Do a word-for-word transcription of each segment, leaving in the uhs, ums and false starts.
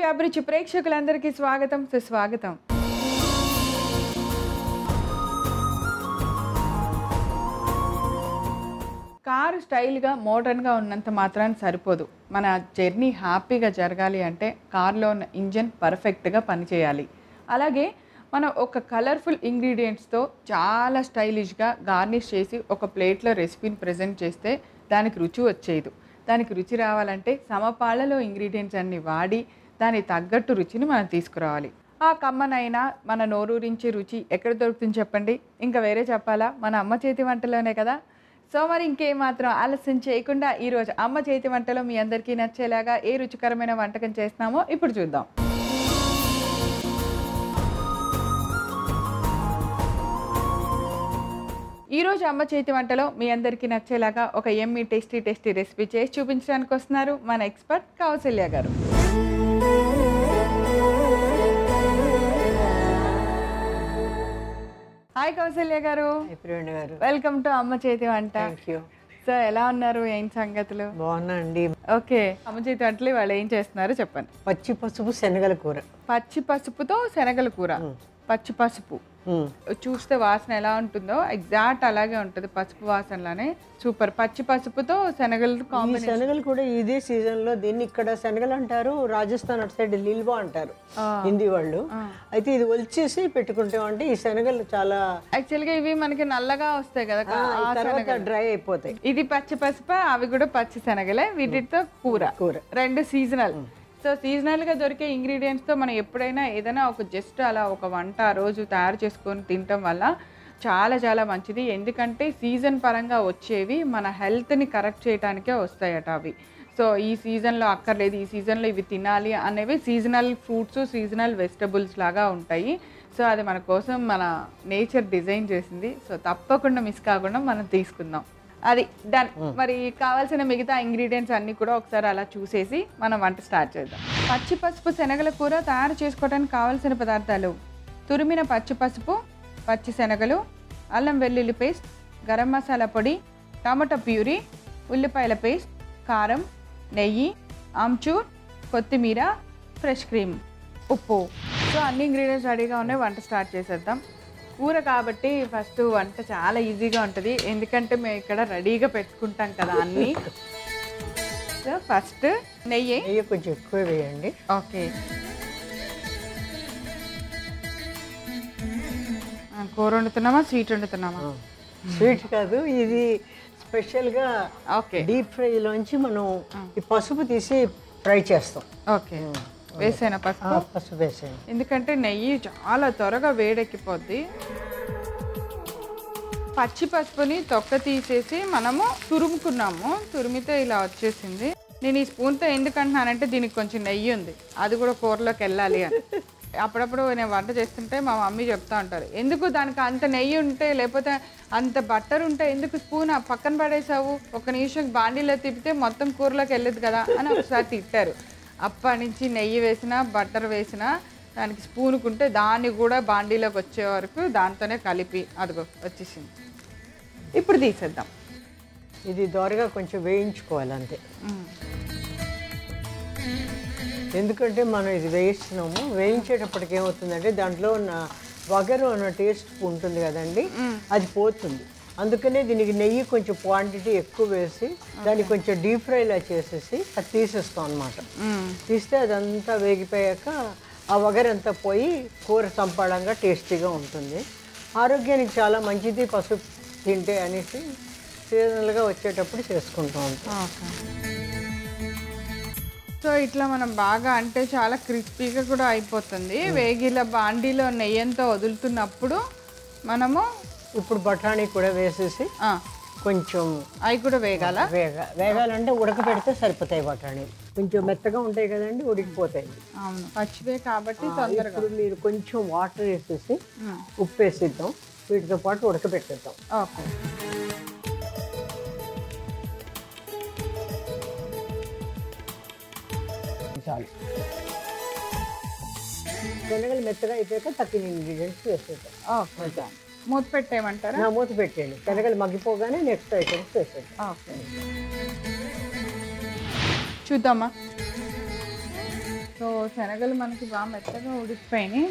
ETV అభిరుచి ప్రేక్షకులందరికీ స్వాగతం సుస్వాగతం. కారు స్టైల్గా మోడర్న్గా ఉన్నంత మాత్రాన్ని సరిపోదు. మన జర్నీ హ్యాపీగా జరగాలి అంటే కార్లో ఉన్న ఇంజన్ పర్ఫెక్ట్గా పనిచేయాలి. అలాగే మనం ఒక కలర్ఫుల్ ఇంగ్రీడియంట్స్తో చాలా స్టైలిష్గా గార్నిష్ చేసి ఒక ప్లేట్లో రెసిపీని ప్రజెంట్ చేస్తే దానికి రుచి వచ్చేది. దానికి రుచి రావాలంటే సమపాళ్ళలో ఇంగ్రీడియంట్స్ అన్ని వాడి దానికి తగ్గట్టు రుచిని మనం తీసుకురావాలి. ఆ కమ్మనైనా మన నోరూరించి రుచి ఎక్కడ దొరుకుతుంది చెప్పండి? ఇంకా వేరే చెప్పాలా? మన అమ్మ చేతి వంటలోనే కదా. సో మరి ఇంకేమాత్రం ఆలస్యం చేయకుండా ఈరోజు అమ్మ చేతి వంటలో మీ అందరికీ నచ్చేలాగా ఏ రుచికరమైన వంటకం చేస్తున్నామో ఇప్పుడు చూద్దాం. ఈరోజు అమ్మ చేతి వంటలో మీ అందరికీ నచ్చేలాగా ఒక ఎమ్మీ టేస్టీ టేస్టీ రెసిపీ చేసి చూపించడానికి వస్తున్నారు మన ఎక్స్పర్ట్ కౌసల్య గారు. హాయ్ కౌసల్య గారు. వెల్కమ్ టు అమ్మ చేతి వంట. సో ఎలా ఉన్నారు? ఏం సంగతులు? బాగున్నా అండి. ఓకే, అమ్మ చేతి వంటలు వాళ్ళు ఏం చేస్తున్నారు చెప్పండి. పచ్చి పసుపు శనగల కూర. పచ్చి పసుపుతో శనగల కూర. పచ్చి పసుపు చూస్తే వాసన ఎలా ఉంటుందో ఎగ్జాక్ట్ అలాగే ఉంటుంది, పసుపు వాసనలానే. సూపర్. పచ్చి పసుపుతో శనగలు కాంబినేషన్. శనగలు కూడా ఇదే సీజన్ లో దీన్ని ఇక్కడ శనగలు అంటారు, రాజస్థాన్ అటు సైడ్ లిల్వా అంటారు హిందీ వాళ్ళు. అయితే ఇది ఒలిచేసి పెట్టుకుంటామంటే ఈ శనగలు చాలా యాక్చువల్ గా ఇవి మనకి నల్లగా వస్తాయి కదా, తర్వాత డ్రై అయిపోతాయి. ఇది పచ్చి పసుపు, అవి కూడా పచ్చి శనగలే. వీటితో కూర కూర రెండు సీజనల్. సో సీజనల్గా దొరికే ఇంగ్రీడియంట్స్తో మనం ఎప్పుడైనా ఏదైనా ఒక జస్ట్ అలా ఒక వంట రోజు తయారు చేసుకొని తినటం వల్ల చాలా చాలా మంచిది. ఎందుకంటే సీజన్ పరంగా వచ్చేవి మన హెల్త్ని కరెక్ట్ చేయడానికే వస్తాయట అవి. సో ఈ సీజన్లో అక్కర్లేదు, ఈ సీజన్లో ఇవి తినాలి అనేవి సీజనల్ ఫ్రూట్స్, సీజనల్ వెజిటబుల్స్ లాగా ఉంటాయి. సో అది మన కోసం మన నేచర్ డిజైన్ చేసింది. సో తప్పకుండా మిస్ కాకుండా మనం తీసుకుందాం. అది డన్. మరి కావాల్సిన మిగతా ఇంగ్రీడియంట్స్ అన్నీ కూడా ఒకసారి అలా చూసేసి మనం వంట స్టార్ట్ చేద్దాం. పచ్చి పసుపు శనగల కూర తయారు చేసుకోవడానికి కావాల్సిన పదార్థాలు: తురిమిన పచ్చి పసుపు, పచ్చి శనగలు, అల్లం వెల్లుల్లి పేస్ట్, గరం మసాలా పొడి, టమాటో ప్యూరీ, ఉల్లిపాయల పేస్ట్, కారం, నెయ్యి, ఆమ్చూర్, కొత్తిమీర, ఫ్రెష్ క్రీమ్, ఉప్పు. సో అన్ని ఇంగ్రీడియంట్స్ రెడీగా ఉన్నాయి, వంట స్టార్ట్ చేసేద్దాం. కూర కాబట్టి ఫస్ట్ వంట చాలా ఈజీగా ఉంటుంది, ఎందుకంటే మేము ఇక్కడ రెడీగా పెట్టుకుంటాం కదా అన్నీ. సో ఫస్ట్ నెయ్యి నెయ్యి కొంచెం ఎక్కువ వేయండి. ఓకే. కూర వండుతున్నామా, స్వీట్ వండుతున్నామా? స్వీట్ కాదు, ఇది స్పెషల్గా ఓకే డీప్ ఫ్రైలోంచి మనం ఈ పసుపు తీసి ఫ్రై చేస్తాం. ఓకే, వేసాను పసుపు. పసుపు వేసాను ఎందుకంటే నెయ్యి చాలా త్వరగా వేడెక్కిపోద్ది. పచ్చి పసుపుని తొక్క తీసేసి మనము తురుముకున్నాము, తురిమితే ఇలా వచ్చేసింది. నేను ఈ స్పూన్తో ఎందుకంటున్నానంటే దీనికి కొంచెం నెయ్యి ఉంది, అది కూడా కూరలోకి వెళ్ళాలి అని. అప్పుడప్పుడు నేను వంట చేస్తుంటే మా మమ్మీ చెప్తా ఉంటారు, ఎందుకు దానికి అంత నెయ్యి ఉంటే లేకపోతే అంత బట్టర్ ఉంటే ఎందుకు స్పూన్ పక్కన పడేసావు, ఒక నిమిషం బాండీలో తిప్పితే మొత్తం కూరలోకి వెళ్ళదు కదా అని ఒకసారి తిట్టారు. అప్పటి నుంచి నెయ్యి వేసినా బట్టర్ వేసినా దానికి స్పూనుకుంటే దాన్ని కూడా బాండీలోకి వచ్చే వరకు దాంతోనే కలిపి అదిగో వచ్చేసింది. ఇప్పుడు తీసేద్దాం. ఇది దోరగా కొంచెం వేయించుకోవాలి అంతే, ఎందుకంటే మనం ఇది వేయిస్తున్నాము. వేయించేటప్పటికి ఏమవుతుందంటే దాంట్లో ఉన్న వగరు అన్న టేస్ట్ ఉంటుంది కదండి, అది పోతుంది. అందుకనే దీనికి నెయ్యి కొంచెం క్వాంటిటీ ఎక్కువ వేసి దాన్ని కొంచెం డీప్ ఫ్రైలా చేసేసి అది తీసేస్తాం అనమాట. తీస్తే అదంతా వేగిపోయాక ఆ వగరంతా పోయి కూర సంపాడంగా టేస్టీగా ఉంటుంది. ఆరోగ్యానికి చాలా మంచిది పసుపు తింటే అనేసి సీజనల్గా వచ్చేటప్పుడు చేసుకుంటూ ఉంటాం. సో ఇట్లా మనం బాగా అంటే చాలా క్రిస్పీగా కూడా అయిపోతుంది. వేగిలా బాండీలో నెయ్యంతో వదులుతున్నప్పుడు మనము ఇప్పుడు బఠానీ కూడా వేసేసి కొంచెం అవి కూడా వేగాల వేగ వేగాలంటే ఉడకబెడితే సరిపోతాయి. బఠానీ కొంచెం మెత్తగా ఉంటాయి కదండి, ఉడికిపోతాయి. అవును, పచ్చివే కాబట్టి తొందరగా. ఇప్పుడు మీరు కొంచెం వాటర్ వేసేసి ఉప్పు వేసిద్దాం, వీటితో పాటు ఉడకబెట్టేద్దాం. ఓకే. చాలు. శనగలు మెత్తగా అయిపోయాక తక్కిన ఇంగ్రీడియంట్స్ వేసేద్దాం. ఓకే, మూత పెట్టేయమంటారా? మూత పెట్టేయండి. శనగలు మగ్గిపోగానే నెక్స్ట్ ఐటమ్స్ వేసేద్దాం. ఓకే, చూద్దామా. సో శనగలు మనకి బాగా మెత్తగా ఉడికిపోయినాయి.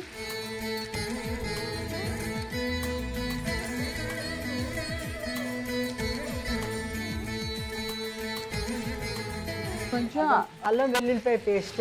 కొంచెం అల్లం వెల్లుల్లిపాయ పేస్ట్,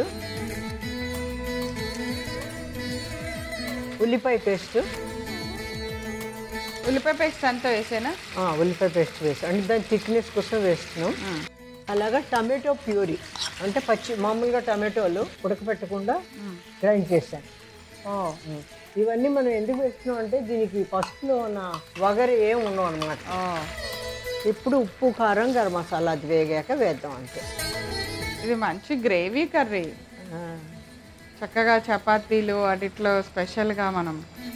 ఉల్లిపాయ పేస్ట్. ఉల్లిపాయ పేస్ట్ అంతా వేసేనా? ఉల్లిపాయ పేస్ట్ వేసి అంటే దాని థిక్నెస్ కోసం వేస్తున్నాం. అలాగా టమాటో ప్యూరీ అంటే పచ్చి మామూలుగా టమాటోలు ఉడకపెట్టకుండా గ్రైండ్ చేశాను. ఇవన్నీ మనం ఎందుకు వేస్తున్నాం అంటే దీనికి పసుపులో ఉన్న వగరు ఏం ఉండవు అనమాట. ఇప్పుడు ఉప్పు, కారం, గరం మసాలా అది వేగాక వేద్దాం అంతే. ఇది మంచి గ్రేవీ కర్రీ, చక్కగా చపాతీలు వాటిట్లో స్పెషల్గా మనం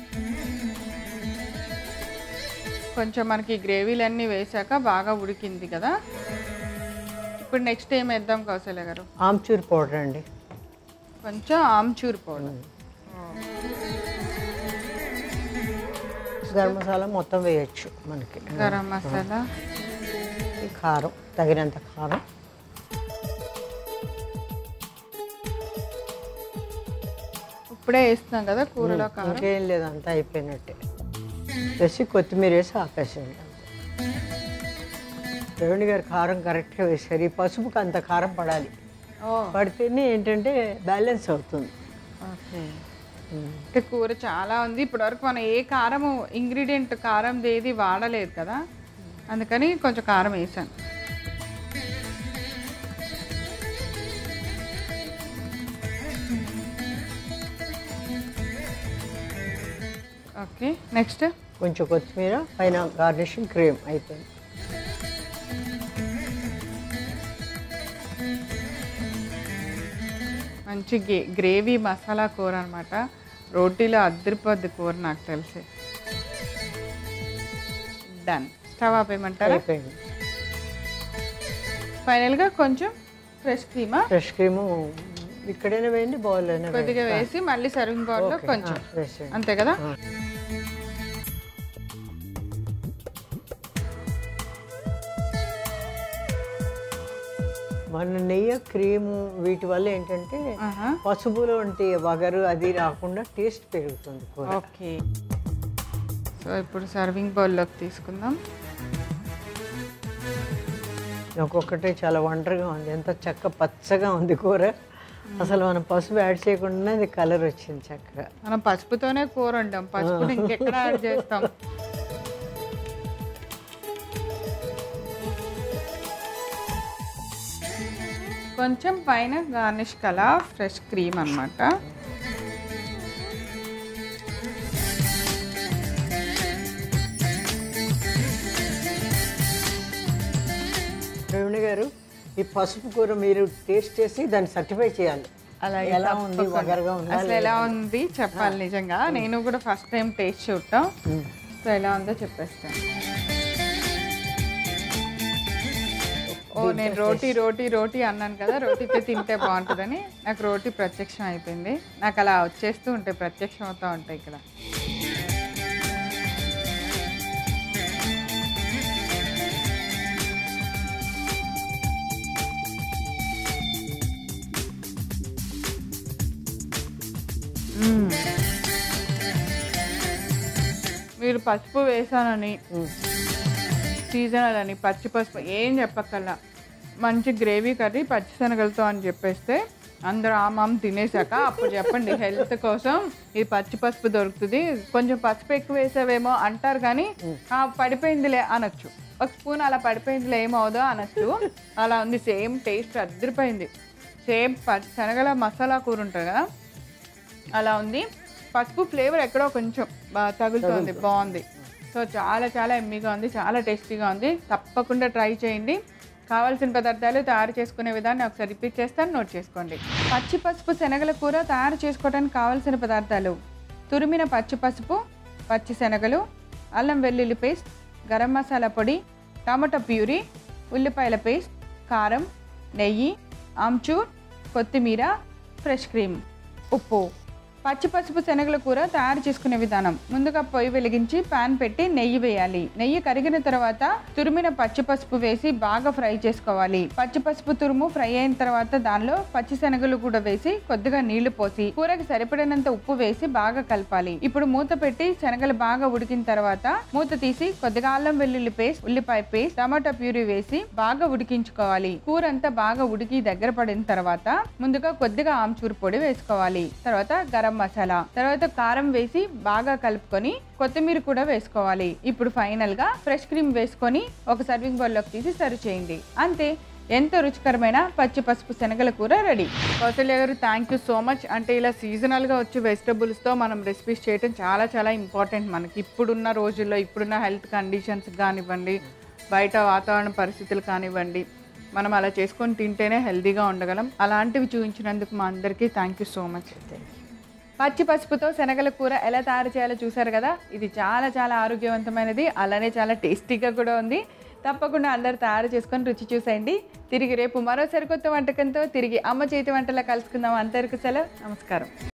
కొంచెం మనకి గ్రేవీలన్నీ వేసాక బాగా ఉడికింది కదా. ఇప్పుడు నెక్స్ట్ ఏం వేద్దాం కౌశల్య గారు? ఆమ్చూర్ పౌడర్ అండి, కొంచెం ఆమ్చూర్ పౌడర్. గరం మసాలా మొత్తం వేయచ్చు మనకి. గరం మసాలా, కారం తగినంత కారం, ఇప్పుడే వేస్తున్నాం కదా కూరలో కారం. ఇంకేం లేదు, అంతా అయిపోయినట్టే. వేసి కొత్తిమీర వేసి ఆపేసేయండి. రేవణి గారు కారం కరెక్ట్గా వేసారు. ఈ పసుపుకి అంత కారం పడాలి, పడితేనే ఏంటంటే బ్యాలెన్స్ అవుతుంది. ఓకే, అంటే కూర చాలా ఉంది. ఇప్పటివరకు మనం ఏ కారము ఇంగ్రీడియంట్ కారం ఏది వాడలేదు కదా, అందుకని కొంచెం కారం వేసాను. ఓకే, నెక్స్ట్ కొంచెం కొత్తిమీర పైన గార్నిషింగ్ క్రీమ్ అయిపోయింది. మంచి గ్రేవీ మసాలా కూర అనమాట. రోటీలో అద్దరిపోద్ది కూర నాకు తెలిసి. డన్. స్టవ్ ఆపేయమంటారా? ఫైనల్గా కొంచెం ఫ్రెష్ క్రీమా? ఫ్రెష్ క్రీము ఇక్కడైనా వేయండి, బౌల్ అయినా కొద్దిగా వేసి మళ్ళీ సర్వింగ్ బౌల్లో కొంచెం, అంతే కదా. మన నెయ్యి, క్రీము వీటి వల్ల ఏంటంటే పసుపులో వంటి వగరు అది రాకుండా టేస్ట్ పెరుగుతుంది కూర. ఓకే, సో ఇప్పుడు సర్వింగ్ బౌల్లోకి తీసుకుందాం. ఒక్కొక్కటే చాలా వండర్గా ఉంది, ఎంత చక్క పచ్చగా ఉంది కూర. అసలు మనం పసుపు యాడ్ చేయకుండా అది కలర్ వచ్చింది చక్కగా. మనం పసుపుతోనే కూర వండాం, పసుపు ఇంకెక్కడ యాడ్ చేస్తాం. కొంచెం పైన గార్నిష్ కలా ఫ్రెష్ క్రీమ్ అన్నమాట. రేవణి గారు, ఈ పసుపు కూర మీరు టేస్ట్ చేసి దాన్ని సర్టిఫై చేయాలి. అలాగే, ఎలా ఉంది, వగరుగా ఉంది, అసలు ఎలా ఉంది చెప్పాలి. నిజంగా నేను కూడా ఫస్ట్ టైం టేస్ట్ చూడటం, సో ఎలా ఉందో చెప్పేస్తాను. ఓ, నేను రోటీ రోటీ రోటీ అన్నాను కదా, రోటీతో తింటే బాగుంటుందని నాకు రోటీ ప్రత్యక్షం అయిపోయింది. నాకు అలా వచ్చేస్తూ ఉంటాయి, ప్రత్యక్షం అవుతూ ఉంటాయి ఇక్కడ. మీరు పసుపు వేసానని, సీజనల్ అని, పచ్చి పసుపు ఏం చెప్పక్కల్లా, మంచి గ్రేవీ కర్రీ పచ్చిశనగలతో అని చెప్పేస్తే అందరూ ఆమాం తినేసాక అప్పుడు చెప్పండి హెల్త్ కోసం ఇది పచ్చి పసుపు దొరుకుతుంది, కొంచెం పసుపు ఎక్కువ వేసావేమో అంటారు కానీ పడిపోయిందిలే అనొచ్చు, ఒక స్పూన్ అలా పడిపోయిందిలే ఏమవుదో అనొచ్చు. అలా ఉంది, సేమ్ టేస్ట్ అద్దరిపోయింది. సేమ్ పచ్చి శనగల మసాలా కూర ఉంటుంది కదా అలా ఉంది. పసుపు ఫ్లేవర్ ఎక్కడో కొంచెం బాగా తగులుతుంది, బాగుంది. సో చాలా చాలా ఎమ్మీగా ఉంది, చాలా టేస్టీగా ఉంది. తప్పకుండా ట్రై చేయండి. కావాల్సిన పదార్థాలు తయారు చేసుకునే విధాన్ని ఒకసారి రిపీట్ చేస్తాను, నోట్ చేసుకోండి. పచ్చి పసుపు శనగల కూర తయారు చేసుకోవడానికి కావాల్సిన పదార్థాలు: తురిమిన పచ్చి పసుపు, పచ్చి శనగలు, అల్లం వెల్లుల్లి పేస్ట్, గరం మసాలా పొడి, టమాటో ప్యూరీ, ఉల్లిపాయల పేస్ట్, కారం, నెయ్యి, ఆమ్చూర్, కొత్తిమీర, ఫ్రెష్ క్రీమ్, ఉప్పు. పచ్చి పసుపు శనగల కూర తయారు చేసుకునే విధానం. ముందుగా పొయ్యి వెలిగించి పాన్ పెట్టి నెయ్యి వేయాలి. నెయ్యి కరిగిన తర్వాత తురిమిన పచ్చి పసుపు వేసి బాగా ఫ్రై చేసుకోవాలి. పచ్చి పసుపు తురుము ఫ్రై అయిన తర్వాత దానిలో పచ్చి శనగలు కూడా వేసి కొద్దిగా నీళ్లు పోసి కూరకి సరిపడినంత ఉప్పు వేసి బాగా కలపాలి. ఇప్పుడు మూత పెట్టి శనగలు బాగా ఉడికిన తర్వాత మూత తీసి కొద్దిగా అల్లం వెల్లుల్లి పేస్ట్, ఉల్లిపాయ పేస్ట్, టమాటా ప్యూరీ వేసి బాగా ఉడికించుకోవాలి. కూర అంతా బాగా ఉడికి దగ్గర పడిన తర్వాత ముందుగా కొద్దిగా ఆమ్చూరు పొడి వేసుకోవాలి. తర్వాత గరం మసాలా, తర్వాత కారం వేసి బాగా కలుపుకొని కొత్తిమీర కూడా వేసుకోవాలి. ఇప్పుడు ఫైనల్ గా ఫ్రెష్ క్రీమ్ వేసుకొని ఒక సర్వింగ్ బౌల్ లోకి తీసి సర్వ్ చేయండి. అంతే, ఎంతో రుచికరమైన పచ్చి పసుపు శనగల కూర రెడీ. కౌసల్య గారు, థ్యాంక్ యూ సో మచ్. అంటే ఇలా సీజనల్ గా వచ్చే వెజిటబుల్స్ తో మనం రెసిపీస్ చేయడం చాలా చాలా ఇంపార్టెంట్ మనకి. ఇప్పుడున్న రోజుల్లో, ఇప్పుడున్న హెల్త్ కండిషన్స్ కానివ్వండి, బయట వాతావరణ పరిస్థితులు కానివ్వండి, మనం అలా చేసుకొని తింటేనే హెల్తీగా ఉండగలం. అలాంటివి చూపించినందుకు మా అందరికీ థ్యాంక్ యూ సో మచ్. పచ్చి పసుపుతో శనగల కూర ఎలా తయారు చేయాలో చూసారు కదా. ఇది చాలా చాలా ఆరోగ్యవంతమైనది, అలానే చాలా టేస్టీగా కూడా ఉంది. తప్పకుండా అందరు తయారు చేసుకొని రుచి చూసేయండి. తిరిగి రేపు మరో సరికొత్త వంటకంతో తిరిగి అమ్మ చేతి వంటలా కలుసుకుందాం. అంతవరకు సెలవు, నమస్కారం.